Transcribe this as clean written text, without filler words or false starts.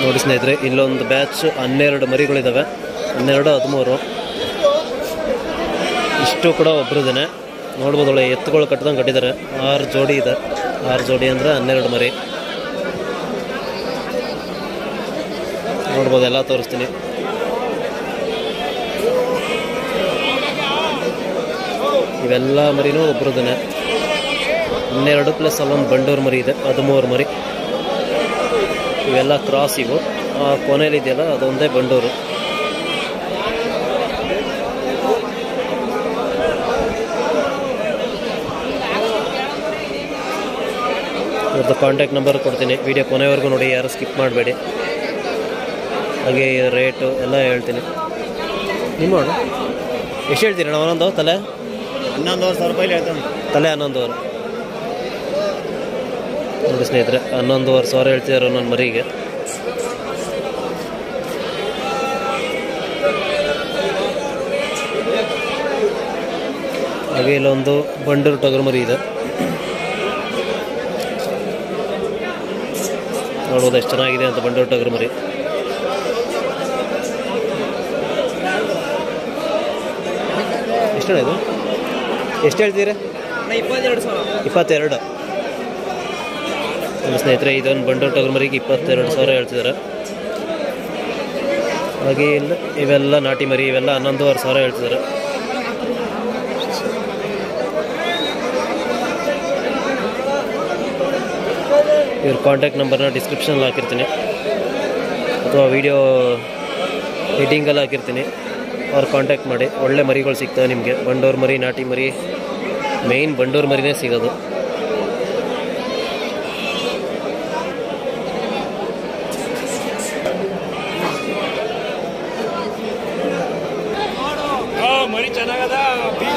ನೋಡಿ ಸ್ನೇಹಿತರೆ, ಇಲ್ಲೊಂದು ಬ್ಯಾಚ್ 12 ಮರಿಗಳಿದ್ದಾವೆ. 12, 13 ಇಷ್ಟು ಕೂಡ ಒಬ್ಬರದೇನೆ. ನೋಡ್ಬೋದು, ಒಳ್ಳೆ ಎತ್ತುಗಳು ಕಟ್ಟಿದಂಗೆ ಕಟ್ಟಿದ್ದಾರೆ. 6 ಜೋಡಿ ಇದೆ. 6 ಜೋಡಿ ಅಂದರೆ 12 ಮರಿ. ನೋಡ್ಬೋದು, ಎಲ್ಲ ತೋರಿಸ್ತೀನಿ. ಇವೆಲ್ಲ ಮರಿನೂ ಒಬ್ಬರದೇನೆ. 12 ಪ್ಲಸ್ ಅಲ್ಲೊಂದು ಬಂಡೂರು ಮರಿ ಇದೆ, 13 ಮರಿ. ಇವೆಲ್ಲ ಕ್ರಾಸ್. ಇವು ಕೊನೆಯಲ್ಲಿ ಇದೆಯಲ್ಲ ಅದೊಂದೇ ಬಂಡೂರು. ಇವ್ರದ್ದು ಕಾಂಟ್ಯಾಕ್ಟ್ ನಂಬರ್ ಕೊಡ್ತೀನಿ. ವಿಡಿಯೋ ಕೊನೆವರೆಗೂ ನೋಡಿ, ಯಾರು ಸ್ಕಿಪ್ ಮಾಡಬೇಡಿ. ಹಾಗೆ ರೇಟು ಎಲ್ಲ ಹೇಳ್ತೀನಿ. ನಿಮ್ಮ ಎಷ್ಟು ಹೇಳ್ತೀರಣ್ಣ ಒಂದೊಂದು ತಲೆ? 11,000 ರೂಪಾಯಿ ಹೇಳ್ತಾನೆ. ತಲೆ 11,000 ನೋಡಿ ಸ್ನೇಹಿತರೆ, 11,500 ಹೇಳ್ತಿದ್ದಾರೆ ಒಂದೊಂದು ಮರಿಗೆ. ಹಾಗೆ ಇಲ್ಲೊಂದು ಬಂಡೂರು ಟಗರು ಮರಿ ಇದೆ. ನೋಡ್ಬೋದು ಎಷ್ಟು ಚೆನ್ನಾಗಿದೆ ಅಂತ ಬಂಡೂರು ಟಗರು ಮರಿ. ಎಷ್ಟು ಇದು? ಎಷ್ಟು ಹೇಳ್ತೀರಾ? 22. ನಮ್ಮ ಸ್ನೇಹಿತರೆ, ಇದೊಂದು ಬಂಡೂರು ಟಗರು ಮರಿಗೆ 22,000 ಹೇಳ್ತಿದ್ದಾರೆ. ಹಾಗೆ ಇಲ್ಲ ಇವೆಲ್ಲ ನಾಟಿ ಮರಿ, ಇವೆಲ್ಲ 11,500 ಹೇಳ್ತಿದ್ದಾರೆ. ಇವ್ರ ಕಾಂಟ್ಯಾಕ್ಟ್ ನಂಬರ್ನ ಡಿಸ್ಕ್ರಿಪ್ಷನಲ್ಲಿ ಹಾಕಿರ್ತೀನಿ ಅಥವಾ ವಿಡಿಯೋ ಎಡಿಟಿಂಗಲ್ಲಿ ಹಾಕಿರ್ತೀನಿ. ಅವ್ರು ಕಾಂಟ್ಯಾಕ್ಟ್ ಮಾಡಿ. ಒಳ್ಳೆ ಮರಿಗಳು ಸಿಗ್ತವೆ ನಿಮಗೆ. ಬಂಡೂರು ಮರಿ, ನಾಟಿ ಮರಿ, ಮೇಯ್ನ್ ಬಂಡೂರು ಮರಿನೇ ಸಿಗೋದು. ಮರಿ ಚೆನ್ನಾಗದ.